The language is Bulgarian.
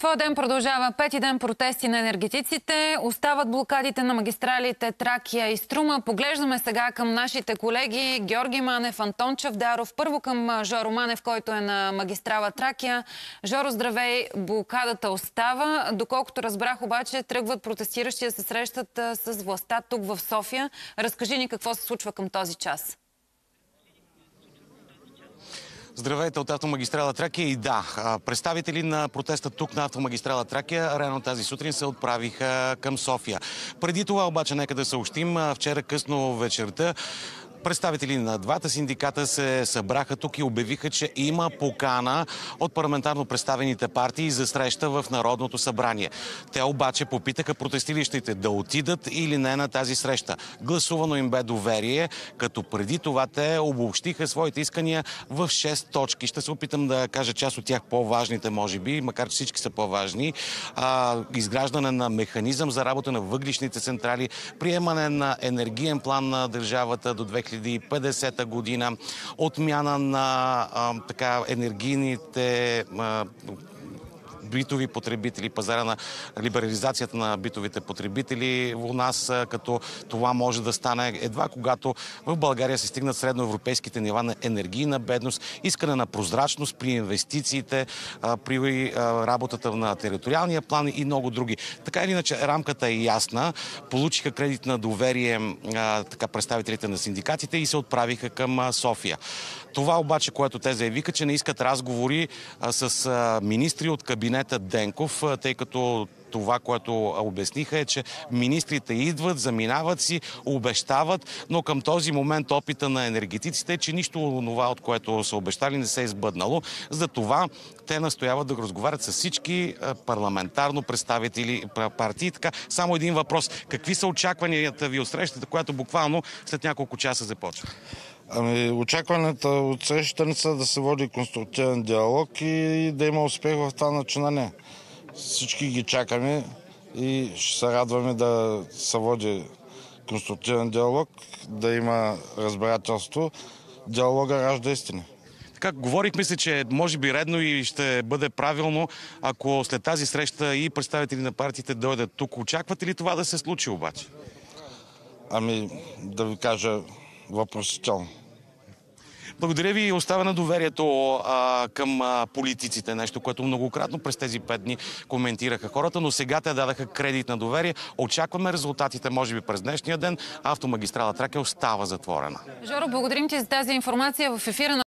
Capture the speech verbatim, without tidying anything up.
твой ден продължава пети ден протести на енергетиците. Остават блокадите на магистралите Тракия и Струма. Поглеждаме сега към нашите колеги Георги Манев, Антон Чавдаров. Първо към Жоро Манев, който е на магистрала Тракия. Жоро, здравей! Блокадата остава. Доколкото разбрах обаче, тръгват протестиращи да се срещат с властта тук в София. Разкажи ни какво се случва към този час. Здравейте от автомагистрала Тракия. И да, представители на протеста тук на автомагистрала Тракия рано тази сутрин се отправиха към София. Преди това обаче нека да съобщим, вчера късно вечерта представители на двата синдиката се събраха тук и обявиха, че има покана от парламентарно представените партии за среща в Народното събрание. Те обаче попитаха протестиращите да отидат или не на тази среща. Гласувано им бе доверие, като преди това те обобщиха своите искания в шест точки. Ще се опитам да кажа част от тях по-важните, може би, макар че всички са по-важни. А, изграждане на механизъм за работа на въглищните централи, приемане на енергиен план на държавата до две хиляди и петдесета година, отмяна на а, така, енергийните а, битови потребители, пазара на либерализацията на битовите потребители у нас, като това може да стане едва когато в България се стигнат средноевропейските нива на енергийна бедност, искане на прозрачност при инвестициите, при работата на териториалния план и много други. Така или иначе, рамката е ясна. Получиха кредит на доверие така, представителите на синдикатите и се отправиха към София. Това обаче, което те заявиха, че не искат разговори а, с а, министри от кабинета Денков, а, тъй като това, което обясниха е, че министрите идват, заминават си, обещават, но към този момент опита на енергетиците е, че нищо това, от което са обещали, не се е избъднало. Затова те настояват да разговарят с всички парламентарно представители партии. Така, само един въпрос. Какви са очакванията ви от срещата, която буквално след няколко часа започва? Ами, очакванията от срещата са да се води конструктивен диалог и да има успех в това начинание. Всички ги чакаме и ще се радваме да се води конструктивен диалог, да има разбирателство. Диалога ражда истина. Така, говорихме се, че може би редно и ще бъде правилно, ако след тази среща и представители на партиите дойдат тук. Очаквате ли това да се случи обаче? Ами, да ви кажа въпросително. Благодаря ви и оставя на доверието а, към а, политиците. Нещо, което многократно през тези пет дни коментираха хората, но сега те дадаха кредит на доверие. Очакваме резултатите, може би през днешния ден. Автомагистрала Тракия остава затворена. Жоро, благодарим ти за тази информация в ефира на